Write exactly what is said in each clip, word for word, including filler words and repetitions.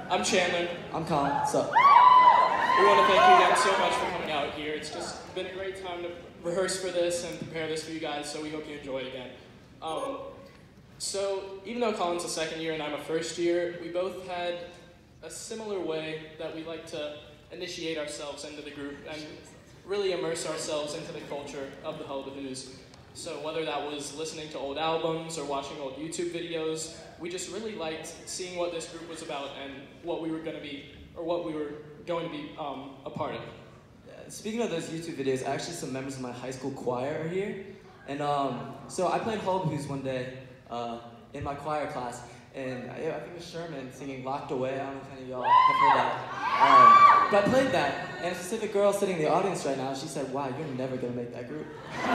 I'm Chandler. I'm Colin. What's up? We want to thank you again so much for coming out here. It's just been a great time to rehearse for this and prepare this for you guys, so we hope you enjoy it again. Um, so, even though Colin's a second year and I'm a first year, we both had a similar way that we like to initiate ourselves into the group and really immerse ourselves into the culture of the Hullabadoos. So whether that was listening to old albums or watching old YouTube videos, we just really liked seeing what this group was about and what we were going to be, or what we were going to be um, a part of. Yeah, speaking of those YouTube videos, actually some members of my high school choir are here. And um, so I played Hullabadoos one day uh, in my choir class, and I, I think it was Sherman singing Locked Away. I don't know if any of y'all have heard that. Um, but I played that, and a specific girl sitting in the audience right now, she said, wow, you're never going to make that group.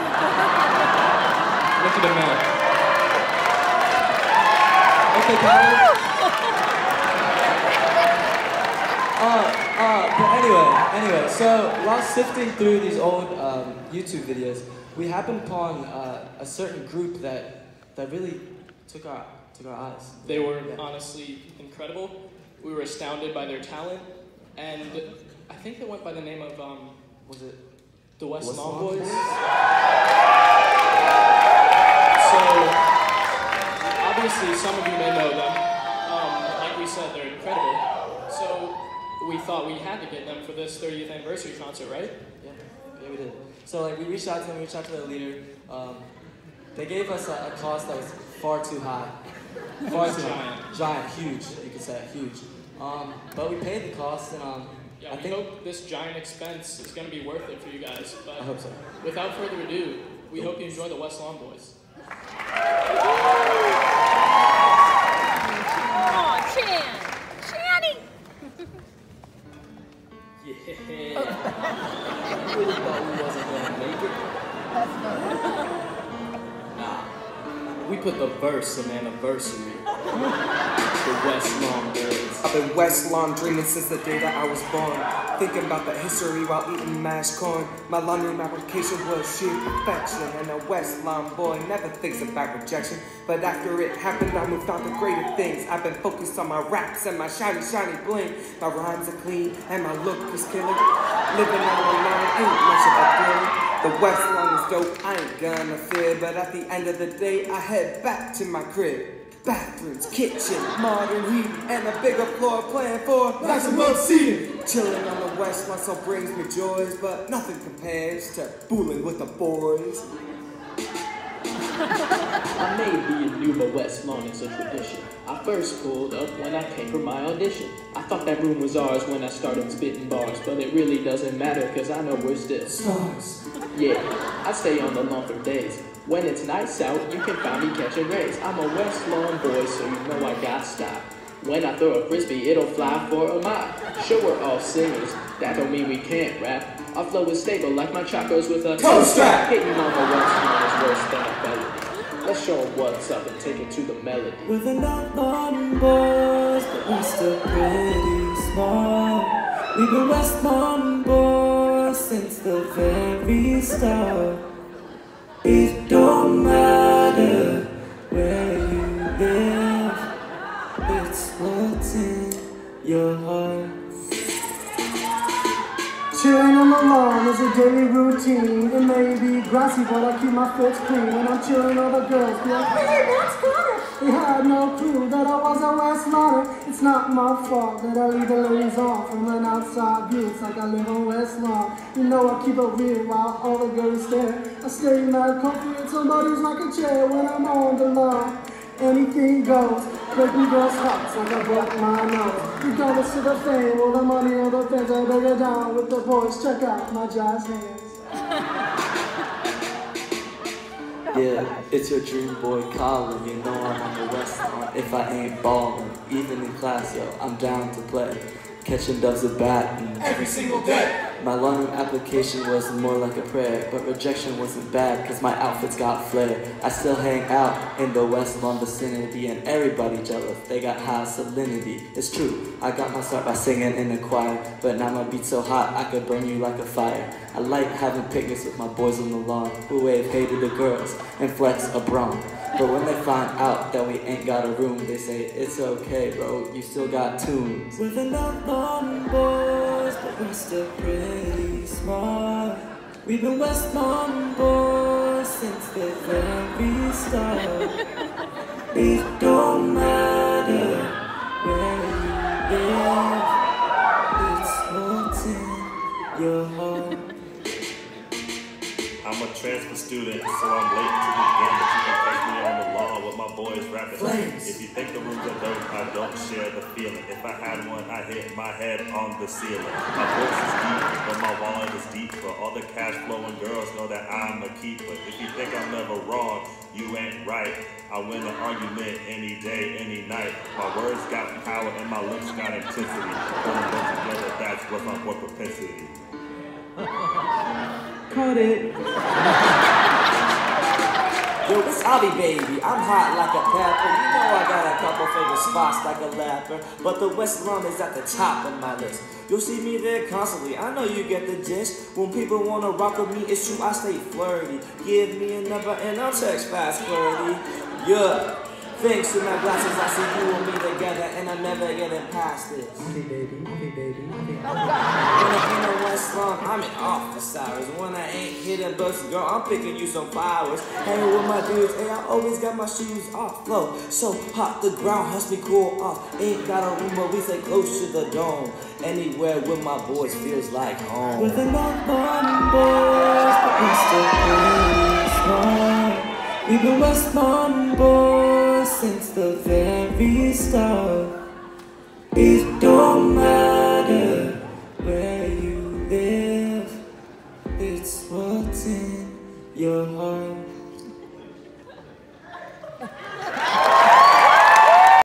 Look at him now. Okay, Colin. Uh, uh, but anyway, anyway, so while sifting through these old um, YouTube videos, we happened upon uh, a certain group that that really took our took our eyes. They were yeah. honestly incredible. We were astounded by their talent, and I think they went by the name of um, was it the West, West Lawn Lawn Boys? Boys? So obviously, some of you may know them. Um, like we said, they're incredible. So we thought we had to get them for this thirtieth anniversary concert, right? Yeah, yeah, we did. So like we reached out to them, we reached out to their leader. Um, they gave us a, a cost that was far too high. Far too high. Giant, huge, you could say, huge. Um, but we paid the cost, and um, yeah, I we think hope this giant expense is going to be worth it for you guys. But I hope so. Without further ado, we hope you enjoy the West Lawn Boys. Aw, Chan! Channy! Yeah. I really thought we wasn't gonna make it. Nah. We put the verse in anniversary. The West Lawn Boys. I've been West Lawn dreaming since the day that I was born. Thinking about the history while eating mashed corn. My lawn name application was sheer perfection. And a West Lawn boy never thinks about rejection. But after it happened, I moved on to greater things. I've been focused on my raps and my shiny, shiny bling. My rhymes are clean and my look is killer. Living on the line ain't much of a thrill. The West Lawn is dope, I ain't gonna fear. But at the end of the day, I head back to my crib. Bathrooms, kitchen, modern heat, and a bigger floor plan for maximum seating. Chilling on the West Lawn so brings me joys, but nothing compares to fooling with the boys. I may be a new, but West Lawn is a tradition. I first pulled up when I came for my audition. I thought that room was ours when I started spitting bars, but it really doesn't matter, cause I know we're still Stars. Yeah, I stay on the lawn for days. When it's nice out, you can find me catching rays. I'm a West Lawn boy, so you know I got style. When I throw a frisbee, it'll fly for a mile. Sure, we're all singers, that don't mean we can't rap. Our flow is stable like my chacos with a toe strap. Hitting on the West Lawn is worse than a felony. Let's show 'em what's up and take it to the melody. We're the North Lawn Boys, but we're still pretty small. We've been West Lawn Boys since the very start. It don't matter where you live, it's what's in your heart. Chilling on the lawn is a daily routine. It may be grassy, but I keep my foot clean. When I'm chilling, all the girls be like, hey, that's good. They had no clue that I was a West Lawner. It's not my fault that I leave the ladies off from an outside view. It's like I live on West Lawn. You know I keep it real while all the girls stare. I stay mad comfy in somebody's like a chair when I'm on the lawn. Anything goes, breaking girls' hearts like I broke my nose. Regardless of the fame or the money or the fans, I break it down with the boys. Check out my jazz hands. Yeah, it's your dream boy Colin. You know I'm on the West Lawn. If I ain't ballin', even in class, yo, I'm down to play. Catching doves at bat and Every single day. my loan application was more like a prayer, but rejection wasn't bad cause my outfits got flair. I still hang out in the West Lawn vicinity and everybody jealous, they got high salinity. It's true, I got my start by singing in the choir, but now my beat's so hot I could burn you like a fire. I like having picnics with my boys on the lawn who wave hey to the girls and flex a bra. But when they find out that we ain't got a room, they say, it's okay, bro, you still got tunes. We're the London boys, but we're still pretty smart. We've been West London boys since the very start. It don't matter where you live, it's what's in your heart. I'm a transfer student, so I'm late to the game, but you can catch me on the lawn with my boys rapping. Flames. If you think the rooms are dope, I don't share the feeling. If I had one, I hit my head on the ceiling. My voice is deep, but my wallet is deeper. All the cash flowing girls know that I'm a keeper. If you think I'm never wrong, you ain't right. I win an argument any day, any night. My words got power and my lips got intensity. Putting them together, that's what's my boy propensity. Cut it. Yo, it's Avi, baby. I'm hot like a pepper. You know I got a couple favorite spots like a leper. But the West Lawn is at the top of my list. You'll see me there constantly. I know you get the gist. When people wanna rock with me, it's true, I stay flirty. Give me a number and I'll text fast flirty. Yeah. Thanks to my glasses, I see you and me together, and I'm never getting past this. Avi, baby, Avi, baby, Avi. When I'm in the West Lawn, I'm in office hours. When I ain't hitting books, girl, I'm picking you some flowers. Hanging with my dudes, and I always got my shoes off. Flow so hot, the ground helps me cool off. Ain't got a room, but we stay close to the dome. Anywhere with my boys feels like home. With the London boys, but we still pretty smart. We've been West London boys since the very start.